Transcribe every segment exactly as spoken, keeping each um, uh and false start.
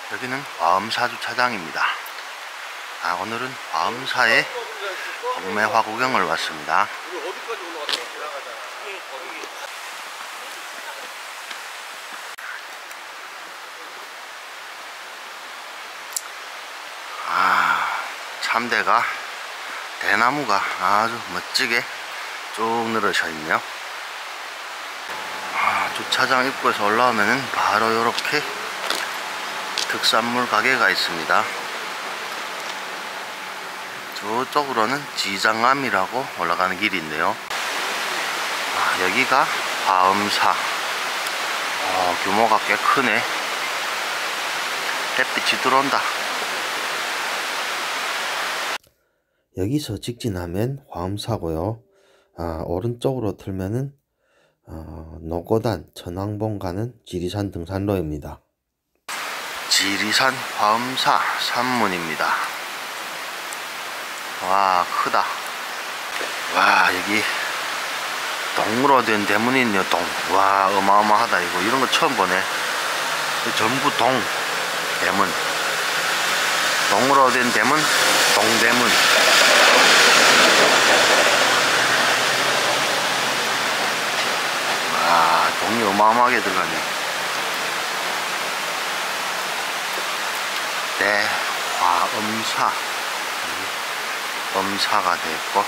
여기는 화엄사 주차장입니다. 아, 오늘은 화엄사의 동매화 구경을 왔습니다. 아, 참대가 대나무가 아주 멋지게 쭉 늘어져 있네요. 아, 주차장 입구에서 올라오면은 바로 이렇게 특산물 가게가 있습니다. 저쪽으로는 지장암이라고 올라가는 길이 있네요. 아, 여기가 화엄사. 어, 규모가 꽤 크네. 햇빛이 들어온다. 여기서 직진하면 화엄사고요. 아, 오른쪽으로 틀면은 어, 노고단 천왕봉 가는 지리산 등산로입니다. 지리산 화엄사 산문입니다. 와, 크다. 와, 여기 동으로 된 대문이 있네요. 동. 와, 어마어마하다. 이거 이런 거 처음 보네. 전부 동 대문. 동으로 된 대문, 동대문. 와, 동이 어마어마하게 들어가네. 대화엄사. 엄사가 됐고,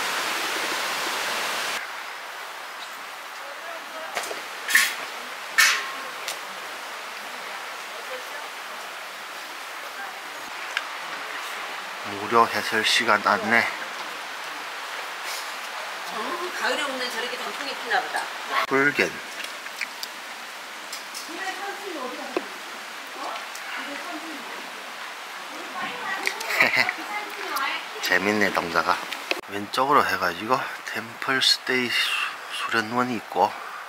무료 해설 시간 안내. 어, 가을에 오면 저렇게 단풍이 피나 보다. 불겐. 재밌네, 동자가. 왼쪽으로 해가지고 템플스테이 수련원이 있고,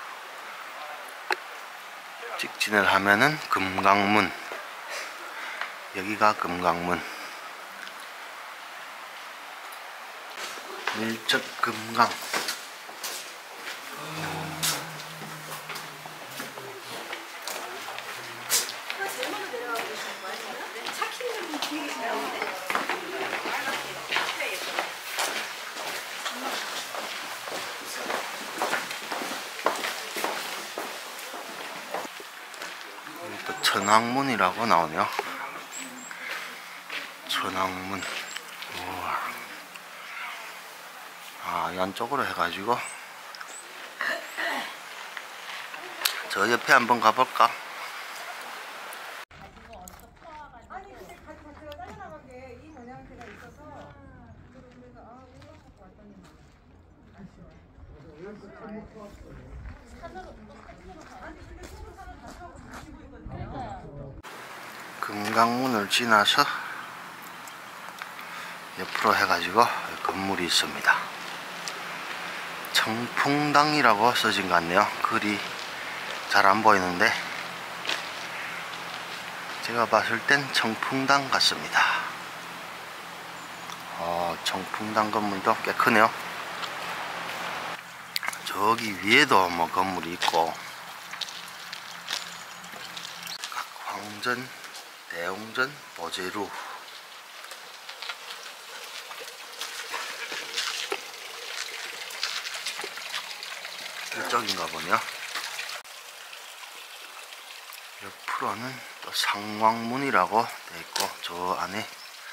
직진을 하면은 금강문. 여기가 금강문. 밀적금강. 또 천왕문이라고 나오네요. 천왕문. 우와. 아, 이 안쪽으로 해가지고 저 옆에 한번 가볼까? 금강문을 지나서 옆으로 해가지고 건물이 있습니다. 청풍당이라고 써진 것 같네요. 글이 잘 안 보이는데 제가 봤을 땐 청풍당 같습니다. 어, 청풍당 건물도 꽤 크네요. 저기 위에도 뭐 건물이 있고, 각황전, 대웅전, 보제루. 이쪽인가 보네요. 옆으로는 또 상왕문이라고 되어 있고, 저 안에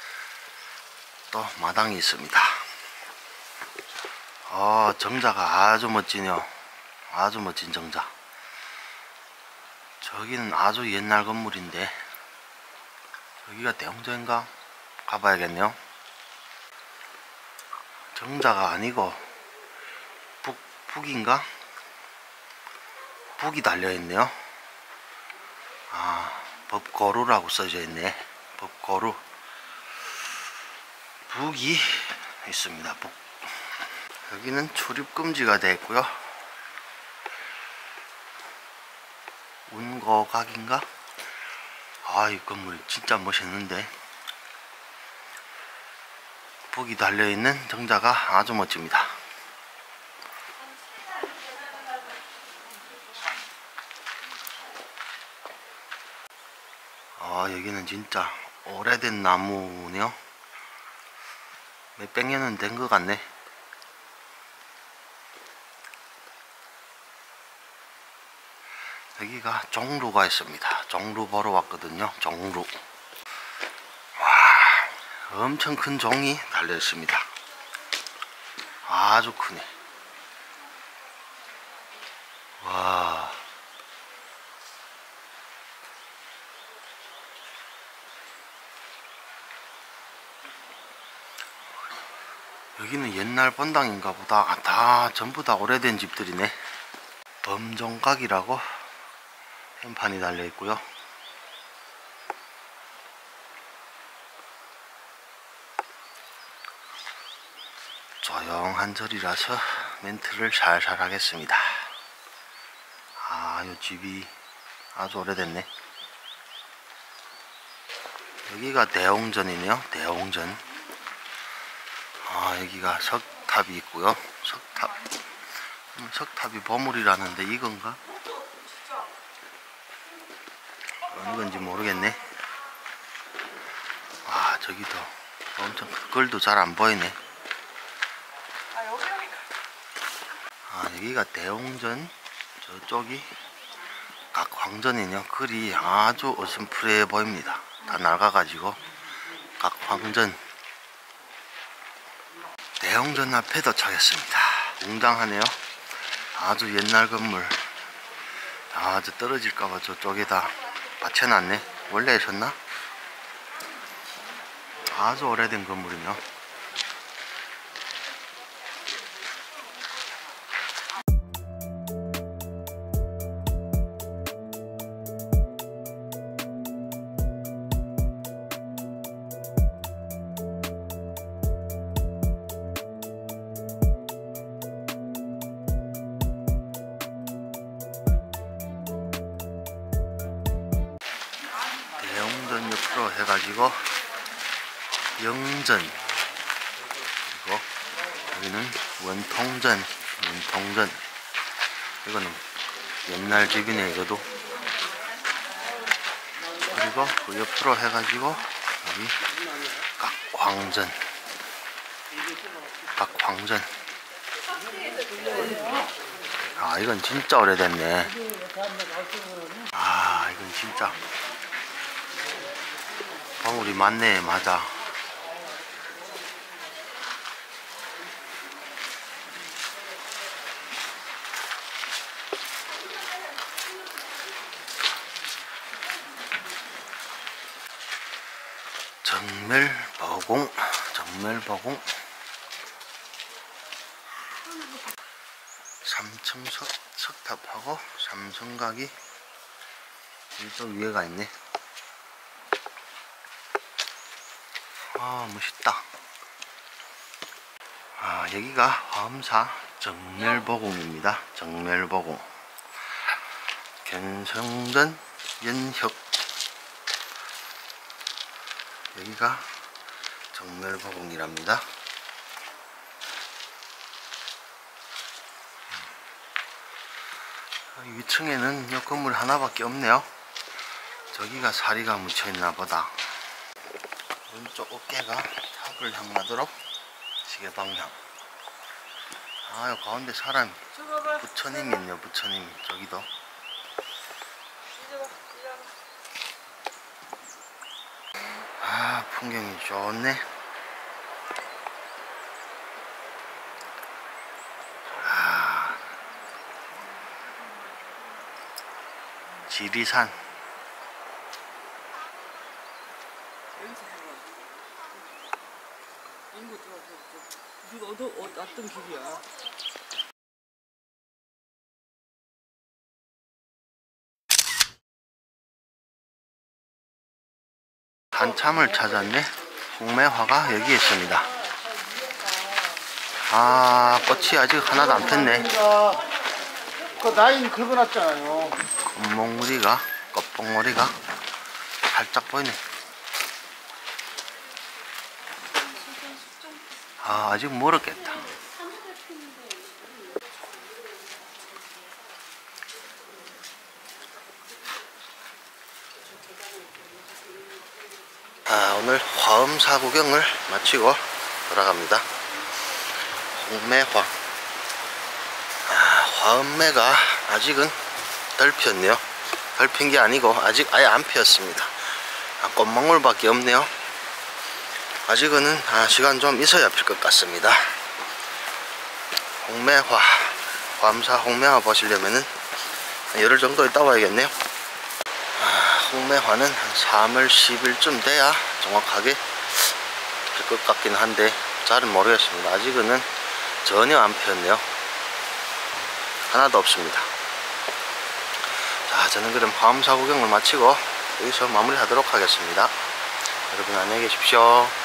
또 마당이 있습니다. 아, 정자가 아주 멋지네요. 아주 멋진 정자. 저기는 아주 옛날 건물인데, 여기가 대웅전인가? 가봐야겠네요. 정자가 아니고 북, 북인가? 북이 달려있네요. 아, 법고루라고 써져 있네. 법고루. 북이 있습니다. 북. 여기는 출입금지가 되어 있고요. 운거각인가? 아, 이 건물이 진짜 멋있는데. 북이 달려있는 정자가 아주 멋집니다. 아, 여기는 진짜 오래된 나무네요. 몇백 년은 된 것 같네. 여기가 종루가 있습니다. 종루 보러 왔거든요. 종루. 와, 엄청 큰 종이 달려 있습니다. 아주 크네. 와. 여기는 옛날 본당인가 보다. 아, 다 전부 다 오래된 집들이네. 범종각이라고 현판이 달려 있고요. 조용한 절이라서 멘트를 살살 하겠습니다. 아, 이 집이 아주 오래됐네. 여기가 대웅전이네요. 대웅전. 아, 여기가 석탑이 있고요. 석탑. 음, 석탑이 보물이라는데 이건가? 어느 건지 모르겠네. 아, 저기도 엄청 글도 잘 안 보이네. 아, 여기가 대웅전. 저쪽이 각황전이네요. 글이 아주 어슴푸레 보입니다. 다 낡아가지고. 각황전. 대웅전 앞에 도착했습니다. 웅장하네요. 아주 옛날 건물. 아주 떨어질까봐 저쪽에다 받쳐놨네. 원래 있었나? 아주 오래된 건물이네요. 대웅전 옆으로 해가지고 영전, 그리고 여기는 원통전. 원통전. 이거는 옛날 집이네. 이거도. 그리고 그 옆으로 해가지고 여기 각황전. 각황전. 아, 이건 진짜 오래됐네. 아, 이건 진짜 보물이 많네. 맞아. 정멸보공. 정멸보공. 삼층 석, 석탑하고 삼성각이 이쪽 위에가 있네. 아, 멋있다. 아, 여기가 화엄사 정멸보공입니다. 정멸보공. 견성전 연혁. 여기가 정멸보공이랍니다. 위층에는 이 건물 하나밖에 없네요. 저기가 사리가 묻혀있나 보다. 왼쪽 어깨가 탑을 향하도록 시계방향. 아, 요 가운데 사람 부처님이 있네요. 부처님이. 저기도. 아, 풍경이 좋네. 아, 지리산. 이거 어디 왔던 길이야. 한참을 찾았네. 홍매화가 여기 있습니다. 아, 꽃이 아직 하나도 안 폈네. 그 라인 긁어놨잖아요. 겉몽우리가, 껍봉머리가 살짝 보이네. 아, 아직 멀었겠다. 아, 오늘 화엄사 구경을 마치고 돌아갑니다. 홍매화. 아, 화엄매가 아직은 덜 피었네요. 덜 핀 게 아니고 아직 아예 안 피었습니다. 아, 꽃망울밖에 없네요. 아직은 아, 시간 좀 있어야 필 것 같습니다. 홍매화, 화엄사 홍매화 보시려면은 열흘 정도 있다 와야겠네요. 아, 홍매화는 한 삼월 십일쯤 돼야 정확하게 필 것 같긴 한데 잘은 모르겠습니다. 아직은 전혀 안 피었네요. 하나도 없습니다. 자, 저는 그럼 화엄사 구경을 마치고 여기서 마무리하도록 하겠습니다. 여러분 안녕히 계십시오.